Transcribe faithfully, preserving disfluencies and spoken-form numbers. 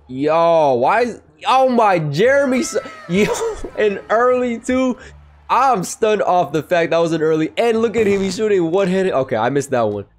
Yo, why is... Oh my, Jeremy... Yo, an early too? I'm stunned off the fact that was an early. And look at him, he's shooting one-handed. Okay, I missed that one.